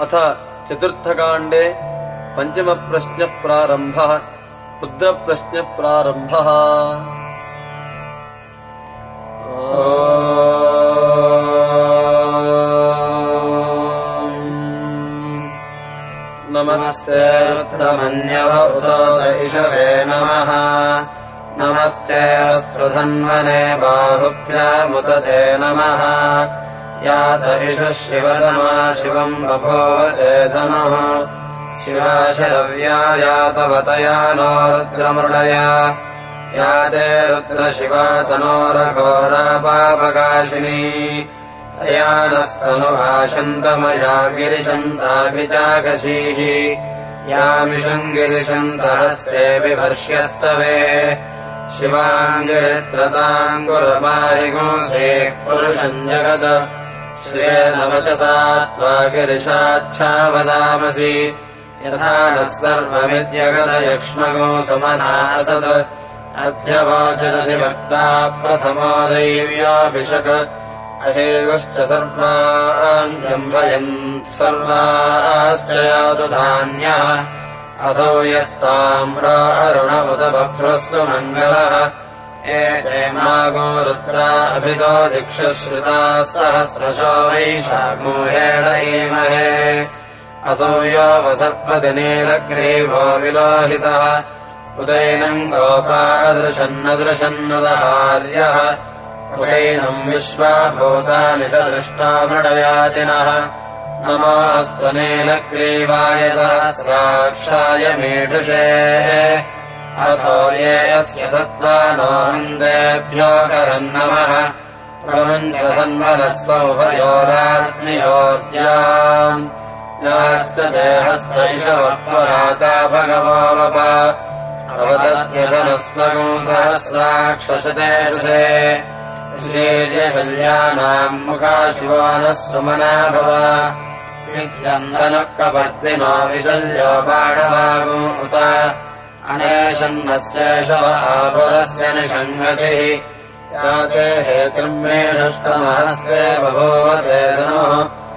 अथ चतुर्थकाण्डे पञ्चमप्रश्नः प्रारम्भः। रुद्रप्रश्नः प्रारम्भः। नमस्ते रुद्रमन्यव उतोत इषवे नमः। नमस्ते अस्तृधन्वने बाहुभ्यामुत ते नमः। यात इषः शिवतमा शिवम् बभूवते धनुः। शिवा शरव्या यातवतया नो रुद्रमृडया। या ते रुद्रशिवा तनोरघोरा पापकाशिनी। तया नस्तनुभाषन्तमया गिरिशन्ताभिचाकशीः। यामिषम् गिरिशन्तहस्ते बिभर्ष्यस्तवे। शिवाङ्गिरित्रताङ्गुरमाहिगुंसेः पुरुषम् जगत्। श्रियेण वचसा त्वा गिरिशाच्छावदामसि। यथा नः सर्वमित्यगतयक्ष्मगो सुमना असत्। अध्यवाचरधिभक्ता प्रथमो दैव्याभिषक्। अहेगुश्च सर्वाण्यम् वयम् सर्वाश्च यातु धान्यः। असौ यस्ताम्रो अरुण उत बभ्रस्सु मङ्गलः। एते मागो रुद्रा अभितो दिक्षुश्रुताः सहस्रशो वैशाखोहेण ईमहे। असौ यो वसर्पति नीलग्रीवो विलोहितः। उदैनम् गोपादृशन्नदृशन्नुदहार्यः। उदैनम् विश्वाभूतानि च दृष्टा मृडयातिनः। नमोऽस्तु नीलग्रीवाय सहस्राक्षाय मीढुषे। अथो ये अस्य सत्त्वानो हन्देभ्यो करम् नमः। प्रमुञ्चसन्वनस्वोभयोराग्नियोर्ज्याम्। याश्च देहस्थ इषवः पुराता भगवो वप। अवदत्यधनस्वगो सहस्राक्षशतेषु ते। श्रीर्यशल्यानाम् मुखा शिवो नः सुमना भव। विद्यन्दनः कपर्दिनो विशल्यो बाणवागो उत। अनेशन्नस्येषव आपुरस्य निषङ्गतिः। याते हेतुर्मेषष्टमहस्ते बभूवते धनुः।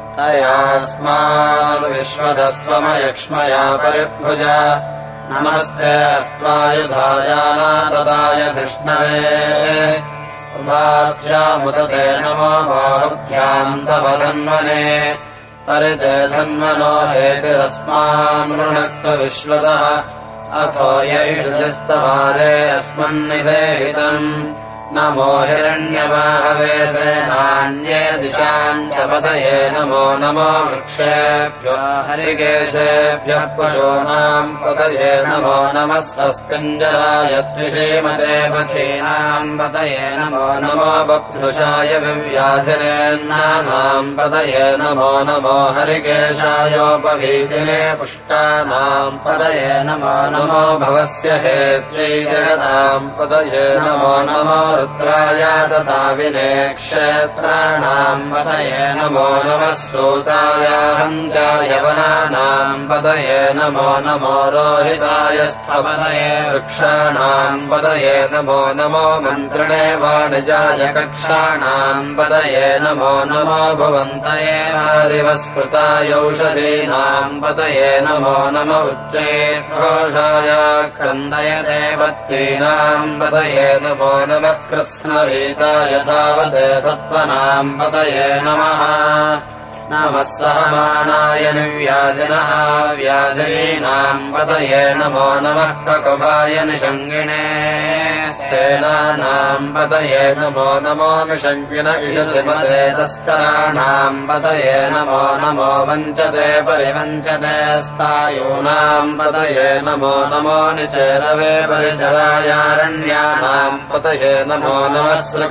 तयास्माद्विश्वदस्त्वमयक्ष्मया परिभुज। नमस्ते अस्त्वायुधायानातताय धृष्णवे। उभाभ्यामुत ते नमो बाहुभ्याम् तव धन्वने। परिते धन्वनो हेतिरस्मान्मृणक्तु विश्वतः। अथो यैषुजस्तवारे अस्मन्निधेहितम्। नमो हिरण्यबाहवे सेनान्ये दिशाम् च पतये नमो नमो वृक्षेभ्यो हरिकेशेभ्यः पशूनाम् पतये नमो नमः सस्पिञ्जराय द्विषीमते पथीनाम् पतये नमो नमो बभ्रुषाय विव्याधिरेन्नानाम् पतये नमो नमो हरिकेशायोपवीतिने पुष्टानाम् पतये नमो नमो भवस्य हेत्यै जगताम् पतये नमो नमो रुद्राय तथा विने क्षेत्राणाम् पतये नमो नमः सूताय हञ्चाय वनानाम् पतये नमो नमो रोहिताय स्थपतये वृक्षाणाम् पतये नमो नमो मन्त्रिणे वाणिजाय कक्षाणाम् पतये नमो नमो भुवन्तये हरिवस्कृताय औषधीनाम् पतये नमो नम उच्चैर्घोषाय क्रन्दय देवत्रीणाम् पतये नमो नमः कृत्स्नवीताय तावते सत्त्वनाम् पतये नमः। नमः सहमानाय निव्याधिनः व्याधिनीनाम् पतये नमो नमः ककुभाय निषङ्गिणे। स्तेनानाम् पतये नमो नमो निषङ्गिन इषतिमते तस्कराणाम् पतये नमो नमो वञ्चते परिवञ्चते स्थायूनाम् पतये नमो नमो निचेरवे परिचरायारण्यानाम् पतये नमो नमः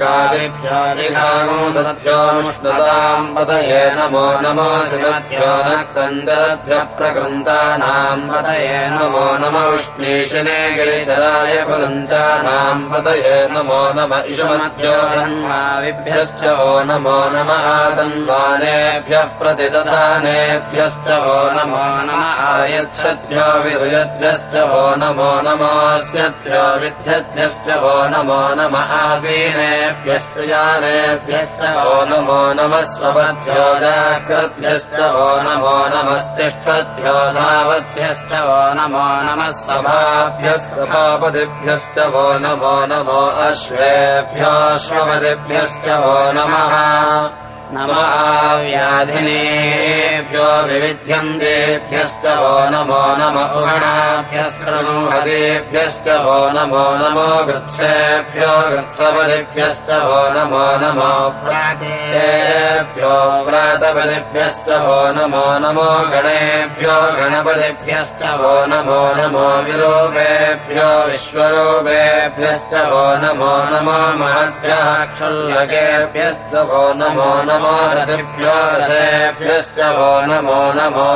सृगादिभ्यादिघागोदभ्योऽनुष्णुताम् पतये नमो नमो शिवभ्यो नक्तन्दरभ्यः प्रकृन्तानाम् पतये नमो नमो उष्णीषिणे गिरिचराय कुलञ्चानाम् पतये नमो नम इषुमध्यो धन्वाविभ्यश्च वो नमो नम आतन्वानेभ्यः प्रतिदधानेभ्यश्च वो नमो नम आयच्छद्भ्यो विसृजद्भ्यश्च वो नमो नमोऽस्यद्भ्यो विद्यद्भ्यश्च वो नमो नम आसीनेभ्यश्च जानेभ्यश्च वो नमो नमः स्वपद्भ्यो जाग्रद्भ्यश्च वो नमो नमस्तिष्ठद्भ्यो धावद्भ्यश्च वो नमो नमः सभाभ्यः सभापतिभ्यश्च वो नमो नमो अश्वेभ्योऽश्वपतिभ्यश्च वो नमः नमः व्याधिनेभ्यो विविध्यन्तेभ्यश्च वो नमो नम उगणाभ्यस्कृणुहतेभ्यश्च वो नमो नमो गृत्सेभ्यो गृत्सपतिभ्यश्च वो नमो नमो व्रातेभ्यो व्रातपतिभ्यश्च वो नमो नमो गणेभ्यो गणपतिभ्यश्च वो नमो नमो विरूपेभ्यो विश्वरूपेभ्यश्च वो नमो नमो महद्भ्यः क्षुल्लकेभ्यश्च वो नमो नमो रथेभ्यो रथेभ्यश्च वो नमो नमो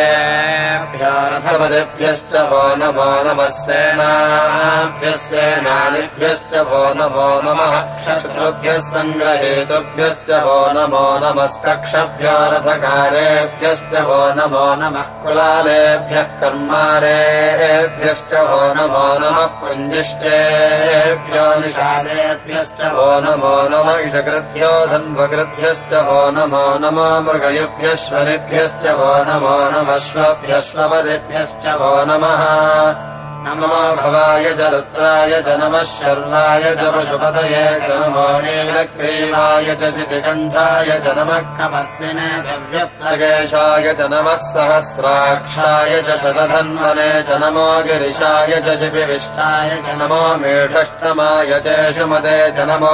रथेभ्यो रथपतिभ्यश्च वो नमो नमः सेनाभ्यः सेनानिभ्यश्च वो नमो नमः शत्रुभ्यः सङ्ग्रहेतुभ्यश्च वो नमो नमस्तक्षभ्यो रथकारेभ्यश्च वो नमो नमः कुलालेभ्यः कर्मारेभ्यश्च वो नमो नमः पुञ्जिष्टेभ्यो निषादेभ्यश्च वो नमो नम इषकृभ्यो धन्वकृभ्यश्च वो नमो नमो मृगयुभ्यश्वरिभ्यश्च वो नमो नमः श्वभ्यश्वपतिभ्यश्च वो नमः नमो भवाय च रुद्राय च नमः शर्वाय च पशुपतये च नमो नीलग्रीवाय च शितिकण्ठाय च नमः कपत्निने च व्यप्तकेशाय च नमः सहस्राक्षाय च शतधन्वने च नमो गिरिशाय च शिपिविष्टाय च नमो मेढष्टमाय च शुमते च नमो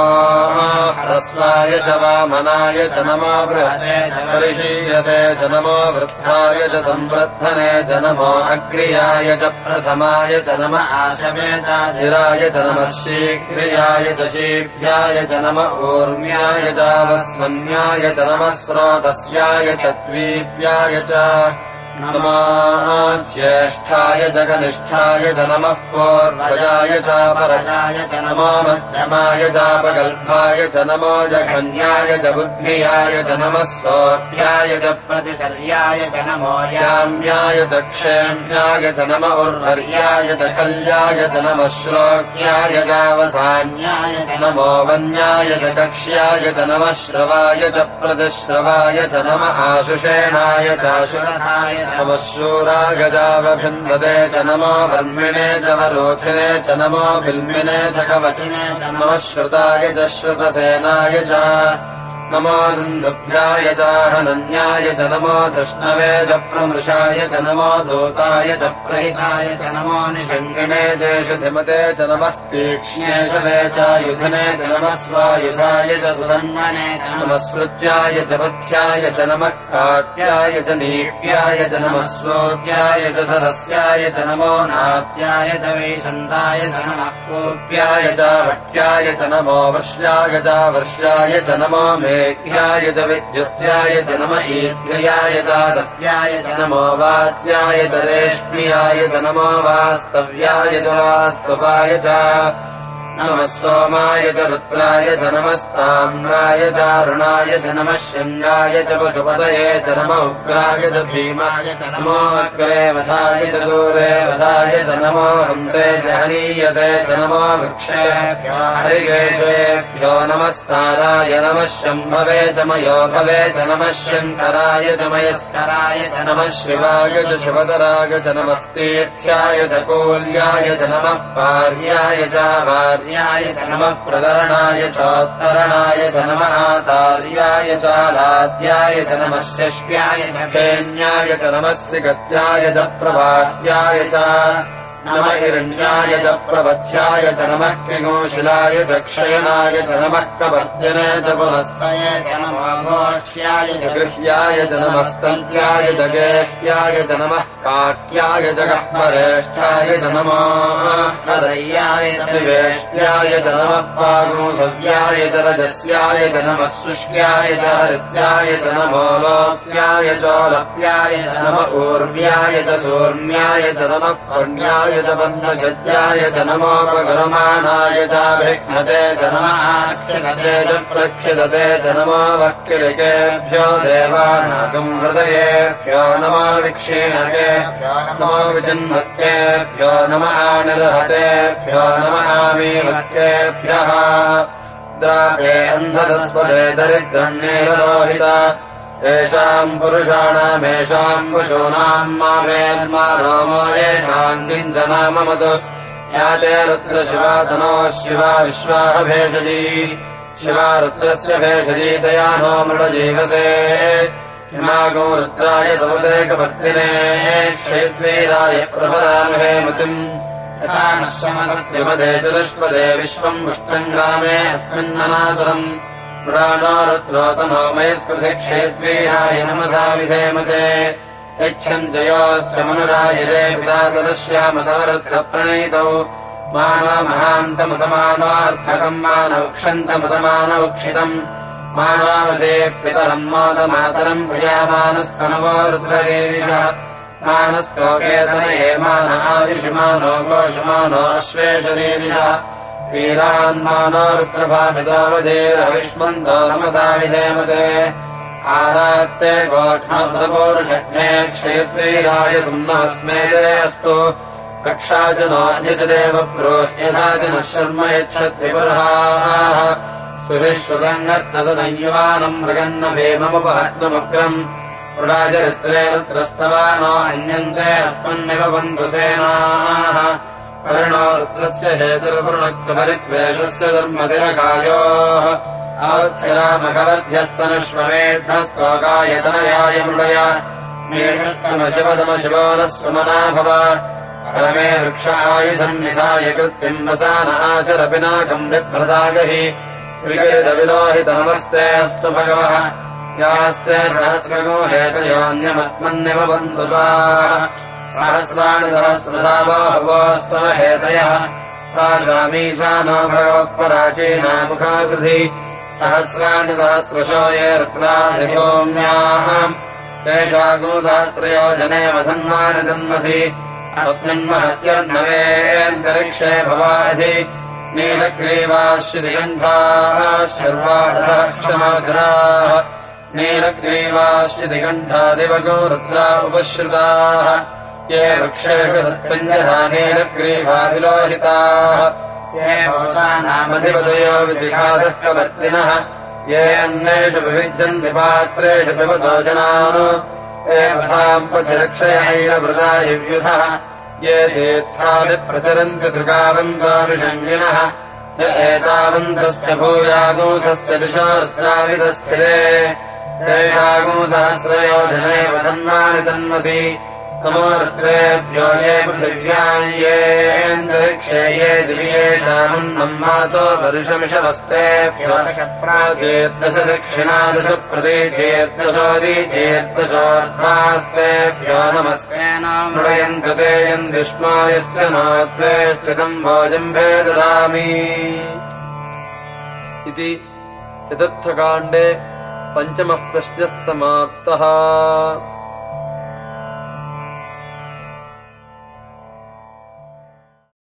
ह्रस्वाय च वामनाय च नमो बृहते च परिशीयते च नमो वृद्धाय च संवृद्धने च नमो अग्र्याय च प्रथमाय च नम आशवे चाधिराय च नमः शीघ्रियाय च शीभ्याय च नम ऊर्म्याय चावस्वन्याय च नमः स्रोतस्याय च द्वीप्याय च नमो ज्येष्ठाय च कनिष्ठाय च नमः पूर्वजाय चापरजाय च नमो मध्यमाय चापगल्भाय च नमो जघन्याय च बुद्धियाय च नमः सोऽभ्याय च प्रतिसर्याय च नमो याम्याय च क्षेम्याय च नम उर्वर्याय च खल्याय च नमः श्लोक्याय चावसान्याय च नमो वन्याय च कक्ष्याय च नमः श्रवाय च प्रतिश्रवाय च नम आशुषेणाय चाशुरथाय नमः शूराय चावभिन्दते च नमो वर्मिणे च वरोधिने च नमो बिल्मिने च कवचिने च नमः श्रुताय च श्रुतसेनाय च नमो दुन्दुभ्याय चाहनन्याय च नमो धृष्णवे च प्रमृषाय च नमो दूताय च प्रहिताय च नमो निषङ्गिणे चेषु धिमते च नमस्तीक्ष्णेशवे चायुधने च नमः स्वायुधाय च सुधन्वने च नमः स्मृत्याय च पथ्याय च नमः काट्याय च नीप्याय च नमः सोऽध्याय च सरस्याय च नमो नाट्याय च वैशन्ताय च नमः कूप्याय च भट्याय च नमो वर्ष्याय च वर्ष्याय च नमो मेघ्याय च विद्युत्याय च नम ईद्र्याय च दत्याय च नमो वाच्याय च रेष्म्याय च नमो वास्तव्याय च वास्तवाय च नमः सोमाय च रुद्राय च नमस्ताम्राय चारुणाय च नमः शृङ्गाय च पशुपतये च नम उग्राय च भीमाय च नमो अग्रे वधाय च दूरे वधाय च नमो हन्ते च हनीयसे च नमो वृक्षेभ्यो हरिकेशेभ्यो नमस्ताराय नमः शम्भवे च मयोभवे च नमः शङ्कराय च मयस्कराय च नमः शिवाय च शिवतराय च नमस्तीर्थ्याय च कूल्याय च नमः पार्याय च य च नमः प्रदरणाय चोत्तरणाय च नमः आतार्याय चालाद्याय च नमः शष्प्याय च फेन्याय च नमः सिगत्याय च प्रभाह्याय च नमः हिरण्याय च प्रवध्याय च नमः किगोशिलाय च क्षयनाय च नमः कपर्दिने च पुनस्तये च नमो गोष्ठ्याय च गृह्याय च नमः स्तल्प्याय च गेह्याय च नमः काट्याय च गह्वरेष्ठाय च नमो हृदय्याय च विवेष्ट्याय च नमः पागुसव्याय च रजस्याय च नमः शुष्क्याय च हरित्याय च नमो लोप्याय चोलप्याय च नमः ऊर्व्याय च सूर्म्याय च नमः पुण्याय च वर्णशज्याय च नमोपगुरुमाणाय चाभिघ्नते च नमाख्यते च प्रख्यते च नमो वक्किलिकेभ्यो देवानागम् हृदयेभ्यो नमो विक्षीणकेभ्यो नमो विचिन्वत्केभ्यो नमः निर्हतेभ्यो नमः मीवत्केभ्यः द्रावे अन्धतस्पदे दरिद्रण्येरलोहिता येषाम् पुरुषाणामेषाम् पशूनाम् मामेन्मा रोमो येषाम् किञ्चनाममतु याते रुद्रशिवातनोः शिवा विश्वाः भेषजी शिवा रुद्रस्य भेषजी तया नो मृडजीवसे हिमागो रुद्राय तमसेकवर्तिने क्षेत्वीराय प्रभरामहे मतिम् यथा नश्यमसत्यपदे चतुष्पदे विश्वम् पुष्टम् ग्रामे अस्मिन्ननातुरम् पुराणो रुद्रोतनो मयस्पृथे क्षेत्वीराय नमसा विधेमते यच्छञ्जयोश्च मनुरायते पिता तदस्यामतवरुद्रप्रणीतौ मानो महान्तमुतमानोऽर्थकम् मानवक्षन्तमुतमानवक्षितम् मानवदेः पितरम् मोदमातरम् प्रियामानस्तनवो रुद्ररीरिषः मानस्तोकेतनये मान आयुषिमानो गोषमानो अश्वेषरीरिषः वीरान्मानो रुद्रभामितोऽवधीरविष्मन्तो नमसा विधेमते आरात्ते गोष्णोदपोरुषज्ञे क्षेत्वीराय सुम्नमस्मेते अस्तु रक्षा च नोऽधिजदेव प्रोह्यथा च नः शर्म यच्छद्विपुरुषाः स्तुभिश्रुतङ्गर्तसदञ्युवानम् मृगन्न भीममुपहत्वमुग्रम् पुराजरित्रे रुद्रस्तवानो अन्यन्ते अस्मन्निव बन्धुसेनाः परिणो रुद्रस्य हेतुर्वृणक्तपरिद्वेषस्य धर्मतिरकायोः अवत्स्यरामखवर्ध्यस्तनुष्वमेढस्तोकायतनयाय मृडय मेषष्टमशिवतमशिवो नः सुमना भव परमे वृक्ष आयुधम् निधाय कृत्तिम् वसान आचरपिनाकम् बिभ्रदागहि त्रिगिरिदविलोहितनमस्ते अस्तु भगवः यास्ते सहस्रगो हेतयोऽन्यमस्मन्निव बन्धुताः सहस्राणि सहस्रधा बाहुवोऽस्तव हेतयः पाशामीशानो भगवः पराचीना मुखाकृधि सहस्राणि सहस्रशो ये रुद्राधिभूम्याः तेषागो सहस्रयोजने वधन्वानि जन्मसि अस्मिन्महत्यर्णवेऽन्तरिक्षे भवाधि नीलग्रीवाश्चिदिगण्ठाः शर्वाधः क्षमाचराः नीलग्रीवाश्चिदिगण्ठादिवगो रुद्रा उपश्रुताः ये वृक्षेषु सस्पञ्जरा नीलग्रीवाभिलोहिताः ये भवतानामधिपतयो विशिखासः कवर्तिनः ये अन्येषु विविध्यन्ति पात्रेषु पिबतो जनान् ये पथाम् पथिरक्षयैरवृता युव्युधः ये तीर्थानि प्रचरन्ति सृगावन्तो विषङ्गिनः य एतावन्तश्च भूयागोंसश्च दिशो रुद्राविदस्थिरे तेषागोंसहस्रयोजने वधन्वानि तन्मसि तमो रुद्रेभ्यो ये पृथिव्याम् येऽन्तरिक्षे ये दिव्येषामुन्नम् मातो वर्षमिषवस्तेभ्यो दशप्राचेर्दश दक्षिणा दश प्रतीचेर्दशोदीचेर्दशोर्ध्वास्तेभ्यो नमस्तेन मृडयन्तु ते यन्दिष्मो यश्च नोत्वेष्टितम् भोजम्भे ददामि इति चतुर्थकाण्डे पञ्चमः प्रश्नः समाप्तः।